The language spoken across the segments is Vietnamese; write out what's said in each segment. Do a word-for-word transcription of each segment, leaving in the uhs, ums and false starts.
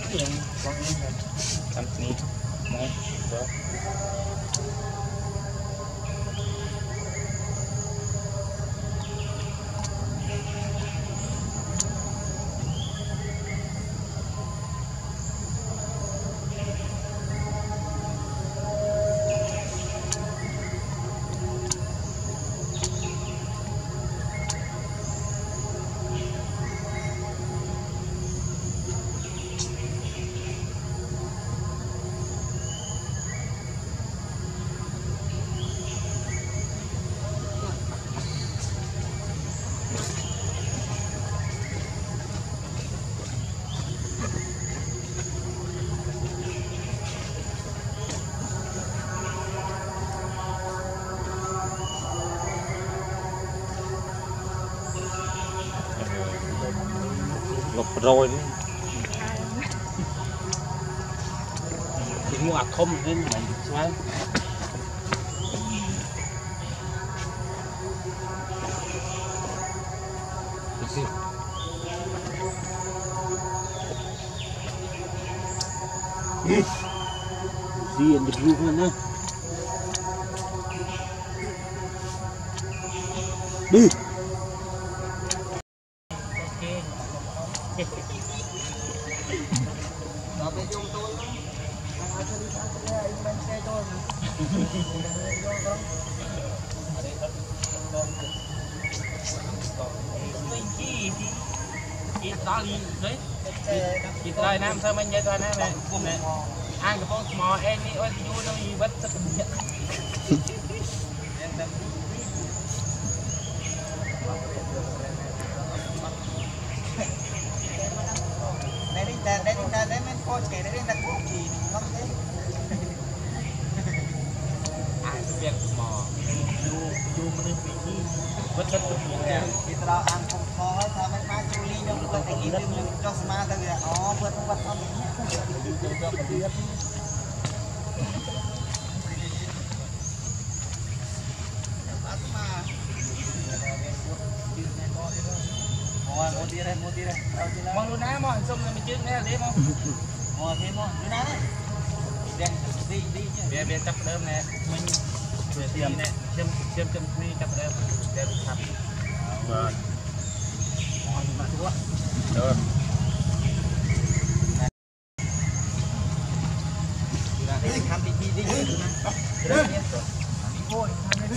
company này đó lột rồi đấy thì mua ạc không nên mình sao gì anh được luôn nữa đi nó bên chung tôi anh cho đi sang cái anh bên xe tôi chị đó đi đấy chị lời nam thơm anh vậy thôi nam này ăn cái con mò em đi ôi vui đâu gì bất tất cả đây đi đây đi đây đây mình coi cái đây là cũng chỉ không thế ai cũng biết mò du du mình đi bất tất cả thì tao ăn không khó sao mấy má chú ly đâu có thể nghĩ được cho smart được vậy ó vượt vượt xong mua mua đi đây mua đi đây mong luôn á mong xong rồi mình chưa nghe đi mong mua thêm mong luôn á đen đi đi về về tập đơm nè mình về tiệm nè xem xem xem đi tập đơm để tập vâng được đi khám đi đi đi đi thôi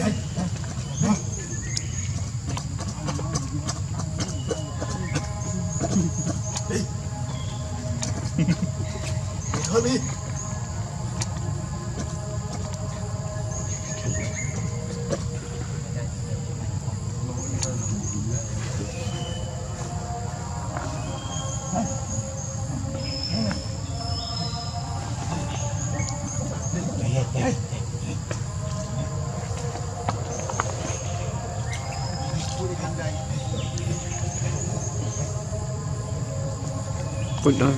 hơn đi Ôi đó.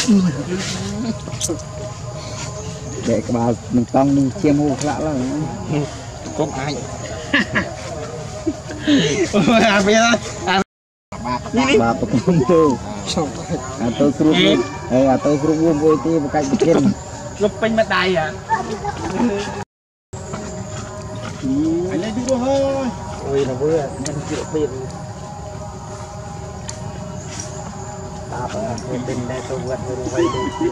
để các bà mình tông đi chiêm hô lạ là cốp ai à bây giờ à bà không chơi à tôi kêu luôn à tôi kêu luôn vui thì một cách kiên lúc pin mặt đài à anh lấy đi thôi ôi là vui à anh chịu tiền ta phải bên đây tôi quên rồi quay đi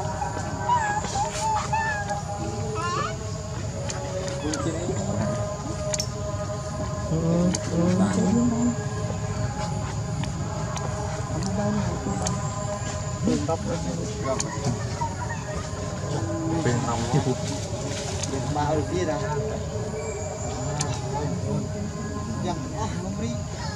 bên nòng bên bao được kia đâu chẳng không đi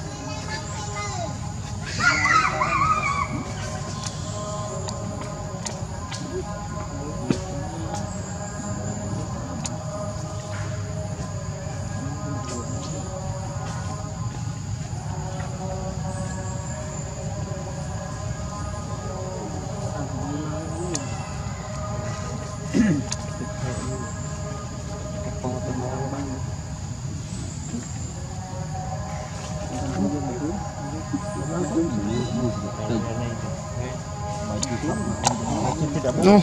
no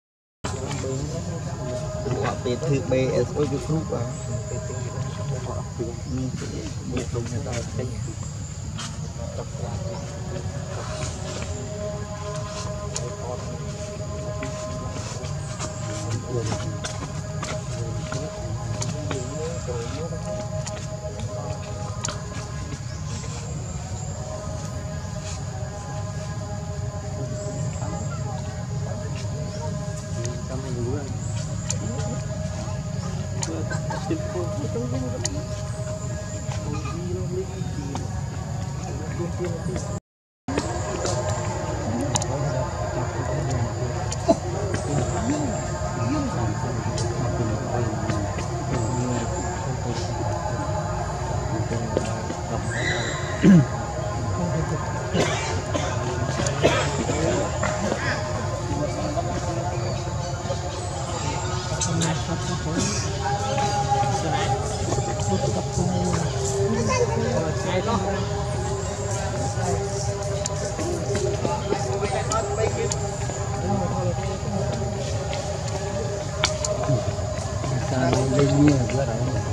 biệt thự bê ôi cái group à Hãy subscribe cho kênh Ghiền Mì Gõ để không bỏ lỡ những video hấp dẫn.